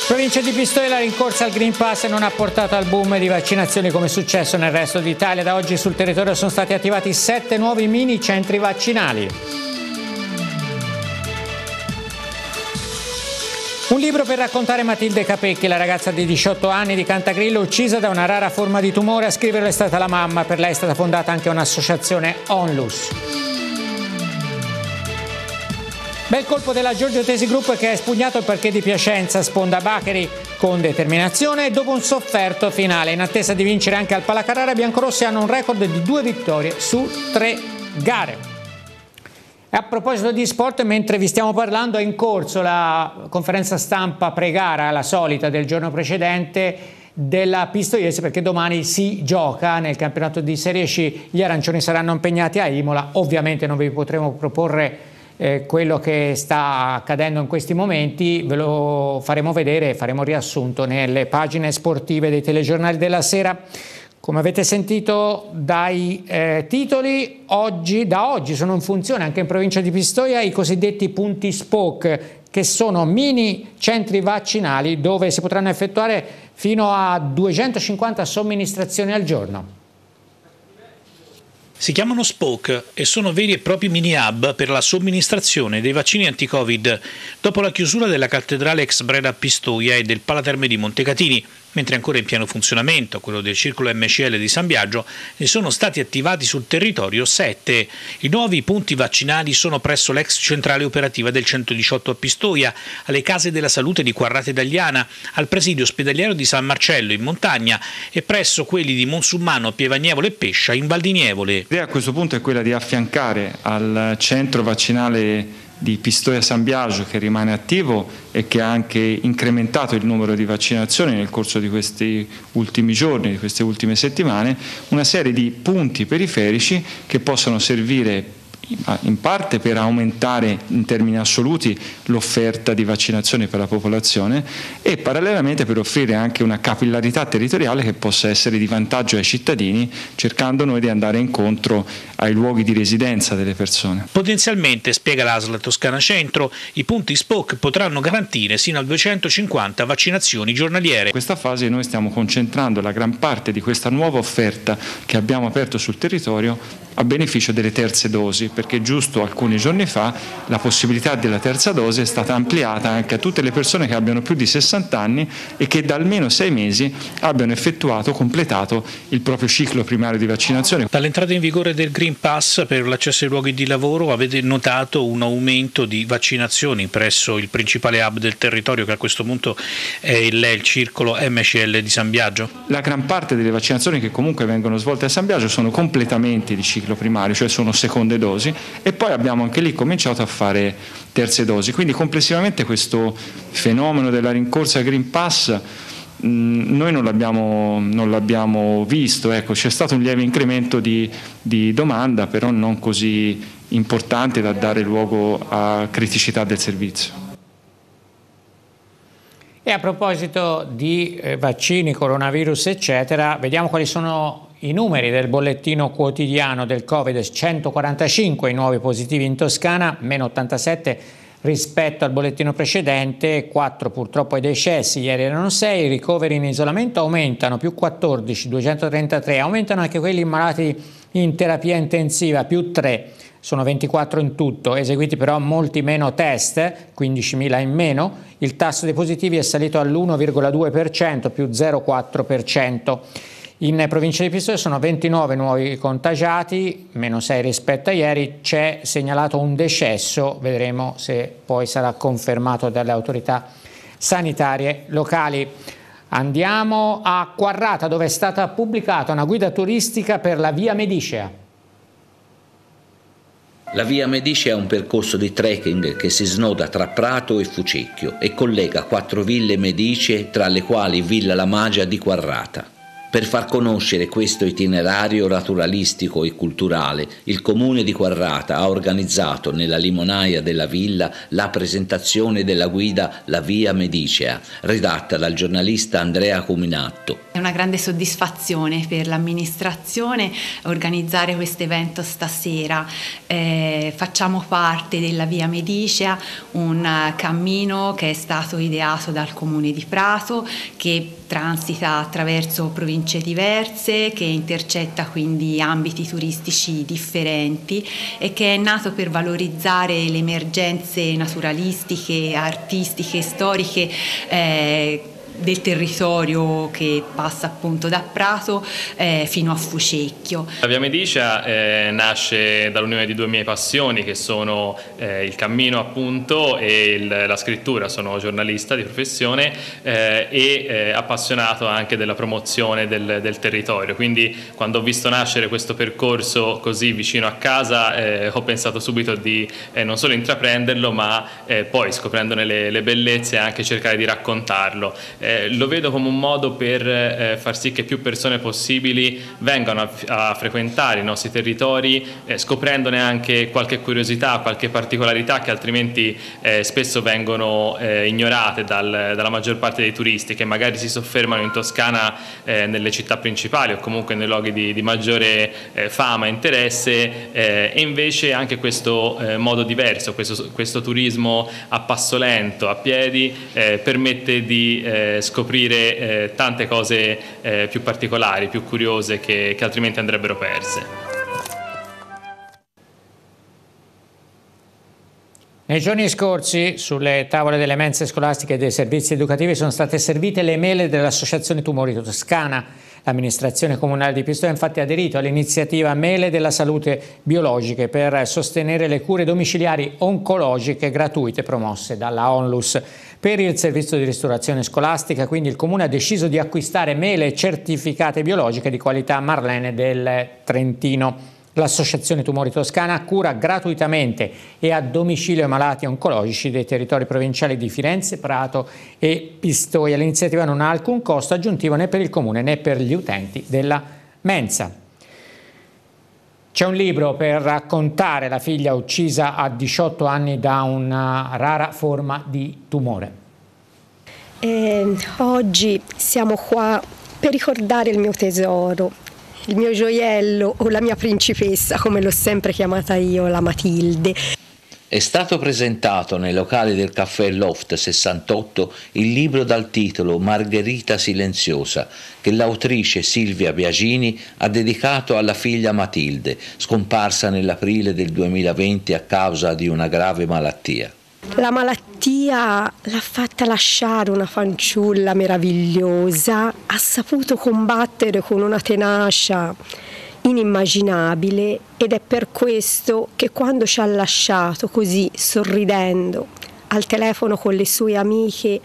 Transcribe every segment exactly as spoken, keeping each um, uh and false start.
Provincia di Pistoia, la rincorsa al Green Pass non ha portato al boom di vaccinazioni come è successo nel resto d'Italia. Da oggi sul territorio sono stati attivati sette nuovi mini centri vaccinali. Un libro per raccontare Matilde Capecchi, la ragazza di diciotto anni di Cantagrillo uccisa da una rara forma di tumore. A scriverlo è stata la mamma. Per lei è stata fondata anche un'associazione Onlus. Bel colpo della Giorgio Tesi Group che ha espugnato il parquet di Piacenza, sponda Baccheri con determinazione e dopo un sofferto finale. In attesa di vincere anche al Palacarrara, i biancorossi hanno un record di due vittorie su tre gare. E a proposito di sport, mentre vi stiamo parlando è in corso la conferenza stampa pre-gara, la solita del giorno precedente, della Pistoiese, perché domani si gioca nel campionato di Serie C. Gli arancioni saranno impegnati a Imola. Ovviamente non vi potremo proporre Eh, quello che sta accadendo in questi momenti, ve lo faremo vedere, faremo riassunto nelle pagine sportive dei telegiornali della sera. Come avete sentito dai eh, titoli, oggi, da oggi sono in funzione anche in provincia di Pistoia i cosiddetti punti Spoke, che sono mini centri vaccinali dove si potranno effettuare fino a duecentocinquanta somministrazioni al giorno. Si chiamano Spoke e sono veri e propri mini hub per la somministrazione dei vaccini anti-Covid dopo la chiusura della cattedrale ex Brera a Pistoia e del Palaterme di Montecatini, mentre ancora in pieno funzionamento quello del circolo M C L di San Biagio, ne sono stati attivati sul territorio sette. I nuovi punti vaccinali sono presso l'ex centrale operativa del centodiciotto a Pistoia, alle case della salute di Quarrata Italiana, al presidio ospedaliero di San Marcello in montagna e presso quelli di Monsummano, Pievagnevole e Pescia in Val di Nievole. L'idea a questo punto è quella di affiancare al centro vaccinale di Pistoia San Biagio, che rimane attivo e che ha anche incrementato il numero di vaccinazioni nel corso di questi ultimi giorni, di queste ultime settimane, una serie di punti periferici che possono servire in parte per aumentare in termini assoluti l'offerta di vaccinazioni per la popolazione e parallelamente per offrire anche una capillarità territoriale che possa essere di vantaggio ai cittadini, cercando noi di andare incontro ai luoghi di residenza delle persone. Potenzialmente, spiega l'A S L Toscana Centro, i punti Spoke potranno garantire sino a duecentocinquanta vaccinazioni giornaliere. In questa fase noi stiamo concentrando la gran parte di questa nuova offerta che abbiamo aperto sul territorio a beneficio delle terze dosi, perché giusto alcuni giorni fa la possibilità della terza dose è stata ampliata anche a tutte le persone che abbiano più di sessanta anni e che da almeno sei mesi abbiano effettuato, completato il proprio ciclo primario di vaccinazione. Dall'entrata in vigore del Green Pass per l'accesso ai luoghi di lavoro avete notato un aumento di vaccinazioni presso il principale hub del territorio, che a questo punto è il, il circolo M C L di San Biagio? La gran parte delle vaccinazioni che comunque vengono svolte a San Biagio sono completamenti di ciclo primario, cioè sono seconde dosi, e poi abbiamo anche lì cominciato a fare terze dosi, quindi complessivamente questo fenomeno della rincorsa al Green Pass mh, noi non l'abbiamo, non l'abbiamo visto, ecco, c'è stato un lieve incremento di, di domanda, però non così importante da dare luogo a criticità del servizio. E a proposito di eh, vaccini, coronavirus eccetera, vediamo quali sono i numeri del bollettino quotidiano del Covid. Centoquarantacinque i nuovi positivi in Toscana, meno ottantasette rispetto al bollettino precedente, quattro purtroppo i decessi, ieri erano sei, i ricoveri in isolamento aumentano, più quattordici, duecentotrentatré, aumentano anche quelli malati in terapia intensiva, più tre. Sono ventiquattro in tutto, eseguiti però molti meno test, quindicimila in meno. Il tasso dei positivi è salito all'uno virgola due per cento, più zero virgola quattro per cento. In provincia di Pistoia sono ventinove nuovi contagiati, meno sei rispetto a ieri. C'è segnalato un decesso, vedremo se poi sarà confermato dalle autorità sanitarie locali. Andiamo a Quarrata, dove è stata pubblicata una guida turistica per la Via Medicea. La Via Medicea è un percorso di trekking che si snoda tra Prato e Fucecchio e collega quattro ville medicee, tra le quali Villa La Magia di Quarrata. Per far conoscere questo itinerario naturalistico e culturale, il comune di Quarrata ha organizzato nella limonaia della villa la presentazione della guida La Via Medicea, redatta dal giornalista Andrea Cuminatto. È una grande soddisfazione per l'amministrazione organizzare questo evento stasera. Eh, facciamo parte della Via Medicea, un cammino che è stato ideato dal Comune di Prato, che transita attraverso province diverse, che intercetta quindi ambiti turistici differenti e che è nato per valorizzare le emergenze naturalistiche, artistiche, storiche eh, del territorio che passa appunto da Prato eh, fino a Fucecchio. La Via Medicea eh, nasce dall'unione di due mie passioni, che sono eh, il cammino appunto e il, la scrittura. Sono giornalista di professione eh, e eh, appassionato anche della promozione del, del territorio, quindi quando ho visto nascere questo percorso così vicino a casa eh, ho pensato subito di eh, non solo intraprenderlo, ma eh, poi scoprendone le, le bellezze anche cercare di raccontarlo. Eh, lo vedo come un modo per eh, far sì che più persone possibili vengano a, a frequentare i nostri territori, eh, scoprendone anche qualche curiosità, qualche particolarità che altrimenti eh, spesso vengono eh, ignorate dal, dalla maggior parte dei turisti, che magari si soffermano in Toscana eh, nelle città principali o comunque nei luoghi di, di maggiore eh, fama e interesse, eh, e invece anche questo eh, modo diverso, questo, questo turismo a passo lento, a piedi, eh, permette di eh, scoprire eh, tante cose eh, più particolari, più curiose che, che altrimenti andrebbero perse. Nei giorni scorsi sulle tavole delle mense scolastiche e dei servizi educativi sono state servite le mele dell'Associazione Tumori Toscana. L'amministrazione comunale di Pistoia ha infatti aderito all'iniziativa Mele della Salute Biologiche per sostenere le cure domiciliari oncologiche gratuite promosse dalla Onlus. Per il servizio di ristorazione scolastica, quindi, il Comune ha deciso di acquistare mele certificate biologiche di qualità Marlene del Trentino. L'Associazione Tumori Toscana cura gratuitamente e a domicilio i malati oncologici dei territori provinciali di Firenze, Prato e Pistoia. L'iniziativa non ha alcun costo aggiuntivo né per il Comune né per gli utenti della mensa. C'è un libro per raccontare la figlia uccisa a diciotto anni da una rara forma di tumore. Eh, oggi siamo qua per ricordare il mio tesoro, il mio gioiello o la mia principessa, come l'ho sempre chiamata io, la Matilde. È stato presentato nei locali del caffè Loft sessantotto il libro dal titolo Margherita silenziosa, che l'autrice Silvia Biagini ha dedicato alla figlia Matilde, scomparsa nell'aprile del duemilaventi a causa di una grave malattia. La malattia l'ha fatta lasciare una fanciulla meravigliosa, ha saputo combattere con una tenacia inimmaginabile ed è per questo che quando ci ha lasciato così sorridendo al telefono con le sue amiche,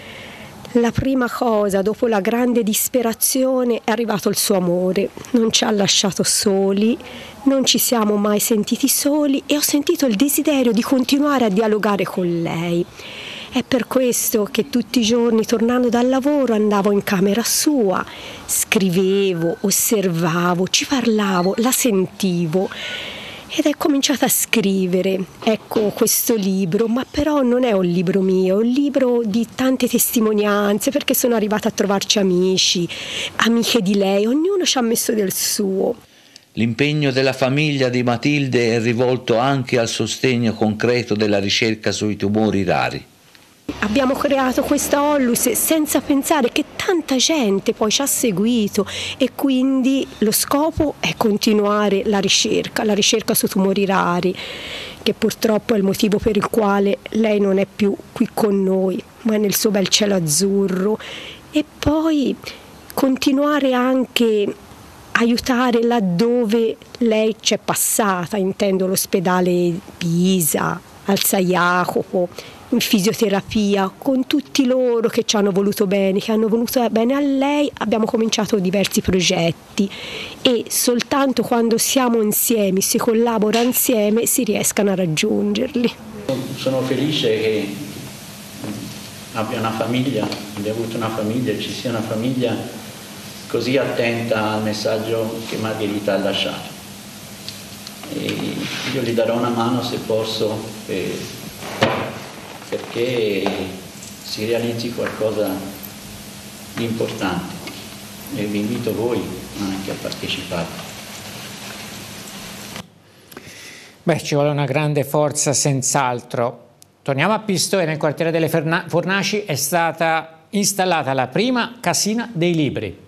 la prima cosa dopo la grande disperazione è arrivato il suo amore. Non ci ha lasciato soli, non ci siamo mai sentiti soli e ho sentito il desiderio di continuare a dialogare con lei. È per questo che tutti i giorni, tornando dal lavoro, andavo in camera sua, scrivevo, osservavo, ci parlavo, la sentivo ed è cominciata a scrivere, ecco, questo libro, ma però non è un libro mio, è un libro di tante testimonianze, perché sono arrivata a trovarci amici, amiche di lei, ognuno ci ha messo del suo. L'impegno della famiglia di Matilde è rivolto anche al sostegno concreto della ricerca sui tumori rari. Abbiamo creato questa Onlus senza pensare che tanta gente poi ci ha seguito e quindi lo scopo è continuare la ricerca, la ricerca su tumori rari, che purtroppo è il motivo per il quale lei non è più qui con noi, ma è nel suo bel cielo azzurro, e poi continuare anche a aiutare laddove lei c'è passata, intendo l'ospedale Pisa, al San Jacopo, in fisioterapia, con tutti loro che ci hanno voluto bene, che hanno voluto bene a lei. Abbiamo cominciato diversi progetti e soltanto quando siamo insieme, si collabora insieme, si riescano a raggiungerli. Sono felice che abbia una famiglia, abbia avuto una famiglia e ci sia una famiglia così attenta al messaggio che Margherita ha lasciato. E io gli darò una mano se posso per, perché si realizzi qualcosa di importante. e vi invito voi anche a partecipare. Beh, ci vuole una grande forza senz'altro. Torniamo a Pistoia, nel quartiere delle Fornaci è stata installata la prima casina dei libri.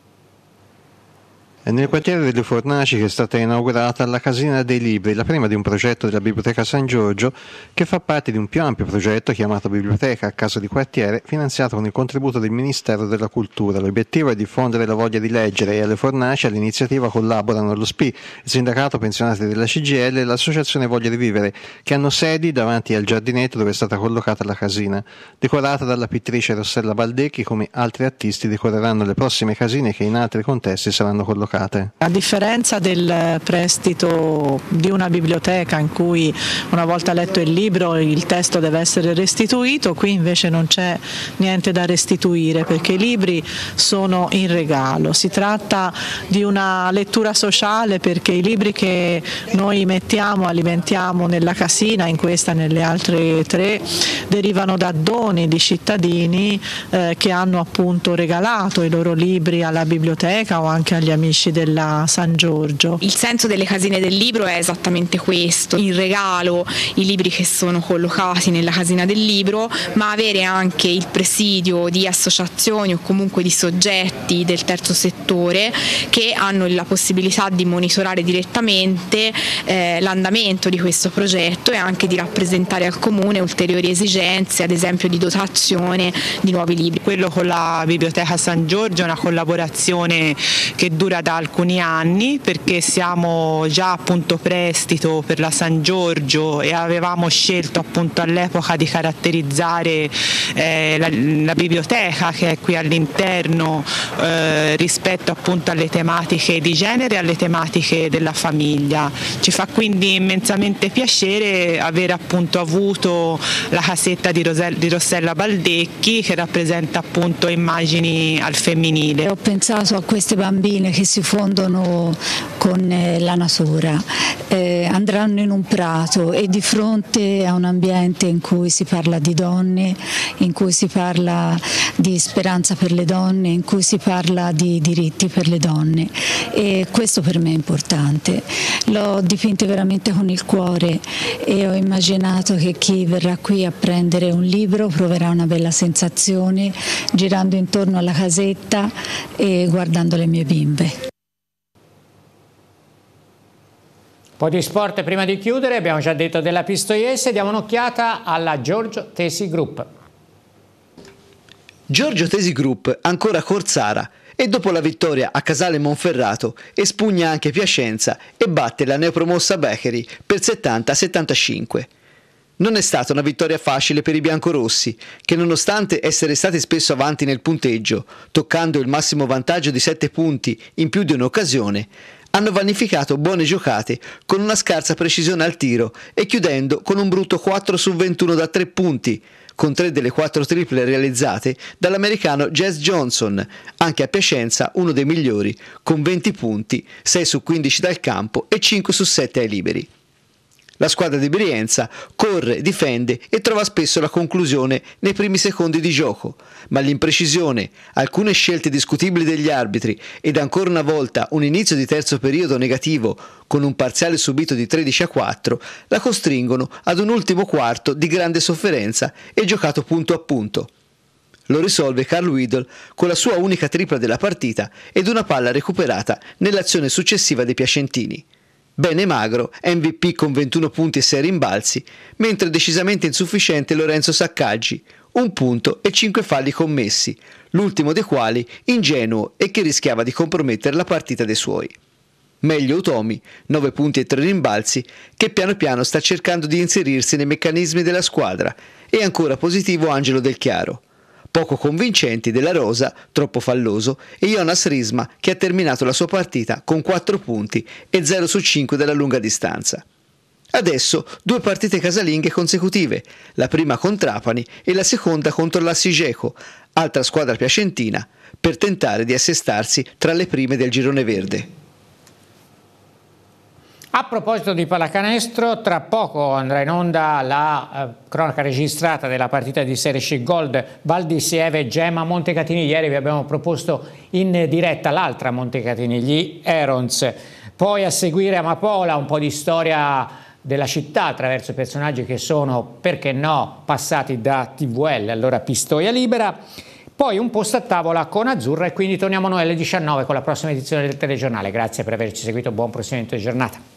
È nel quartiere delle Fornaci che è stata inaugurata la Casina dei Libri, la prima di un progetto della Biblioteca San Giorgio che fa parte di un più ampio progetto chiamato Biblioteca a Casa di Quartiere, finanziato con il contributo del Ministero della Cultura. L'obiettivo è diffondere la voglia di leggere e alle Fornaci all'iniziativa collaborano lo S P I, il Sindacato Pensionati della C G I L e l'Associazione Voglia di Vivere, che hanno sedi davanti al giardinetto dove è stata collocata la casina. Decorata dalla pittrice Rossella Baldecchi, come altri artisti decoreranno le prossime casine che in altri contesti saranno collocate. A differenza del prestito di una biblioteca in cui una volta letto il libro il testo deve essere restituito, qui invece non c'è niente da restituire perché i libri sono in regalo. Si tratta di una lettura sociale perché i libri che noi mettiamo, alimentiamo nella casina, in questa e nelle altre tre, derivano da doni di cittadini eh, che hanno appunto regalato i loro libri alla biblioteca o anche agli amici della San Giorgio. Il senso delle casine del libro è esattamente questo: in regalo i libri che sono collocati nella casina del libro, ma avere anche il presidio di associazioni o comunque di soggetti del terzo settore che hanno la possibilità di monitorare direttamente eh, l'andamento di questo progetto e anche di rappresentare al comune ulteriori esigenze, ad esempio di dotazione di nuovi libri. Quello con la Biblioteca San Giorgio è una collaborazione che dura da alcuni anni perché siamo già appunto prestito per la San Giorgio e avevamo scelto appunto all'epoca di caratterizzare eh, la, la biblioteca che è qui all'interno eh, rispetto appunto alle tematiche di genere e alle tematiche della famiglia. Ci fa quindi immensamente piacere aver appunto avuto la casetta di, Rosella, di Rossella Baldecchi che rappresenta appunto immagini al femminile. Ho pensato a queste bambine che si fondono con eh, la natura, eh, andranno in un prato e di fronte a un ambiente in cui si parla di donne, in cui si parla di speranza per le donne, in cui si parla di diritti per le donne, e questo per me è importante. L'ho dipinte veramente con il cuore e ho immaginato che chi verrà qui a prendere un libro proverà una bella sensazione girando intorno alla casetta e guardando le mie bimbe. Un po' di sport prima di chiudere, abbiamo già detto della Pistoiese, diamo un'occhiata alla Giorgio Tesi Group. Giorgio Tesi Group ancora Corsara e dopo la vittoria a Casale Monferrato espugna anche Piacenza e batte la neopromossa Beccheri per settanta a settantacinque. Non è stata una vittoria facile per i biancorossi, che nonostante essere stati spesso avanti nel punteggio, toccando il massimo vantaggio di sette punti in più di un'occasione, hanno vanificato buone giocate con una scarsa precisione al tiro e chiudendo con un brutto quattro su ventuno da tre punti, con tre delle quattro triple realizzate dall'americano Jazz Johnson, anche a Piacenza uno dei migliori, con venti punti, sei su quindici dal campo e cinque su sette ai liberi. La squadra di Brienza corre, difende e trova spesso la conclusione nei primi secondi di gioco, ma l'imprecisione, alcune scelte discutibili degli arbitri ed ancora una volta un inizio di terzo periodo negativo con un parziale subito di tredici a quattro la costringono ad un ultimo quarto di grande sofferenza e giocato punto a punto. Lo risolve Carl Weedle con la sua unica tripla della partita ed una palla recuperata nell'azione successiva dei piacentini. Bene magro, M V P con ventuno punti e sei rimbalzi, mentre decisamente insufficiente Lorenzo Saccaggi, un punto e cinque falli commessi, l'ultimo dei quali ingenuo e che rischiava di compromettere la partita dei suoi. Meglio Utomi, nove punti e tre rimbalzi, che piano piano sta cercando di inserirsi nei meccanismi della squadra, e ancora positivo Angelo Del Chiaro. Poco convincenti Della Rosa, troppo falloso, e Jonas Risma che ha terminato la sua partita con quattro punti e zero su cinque dalla lunga distanza. Adesso due partite casalinghe consecutive, la prima con Trapani e la seconda contro la Sigeco, altra squadra piacentina, per tentare di assestarsi tra le prime del girone verde. A proposito di pallacanestro, tra poco andrà in onda la eh, cronaca registrata della partita di Serie C Gold Val di Sieve Gemma Montecatini. Ieri vi abbiamo proposto in diretta l'altra Montecatini, gli Herons. Poi a seguire Amapola, un po' di storia della città attraverso personaggi che sono, perché no, passati da T V L, allora Pistoia Libera. Poi un posto a tavola con Azzurra e quindi torniamo noi alle diciannove con la prossima edizione del telegiornale. Grazie per averci seguito, buon proseguimento di giornata.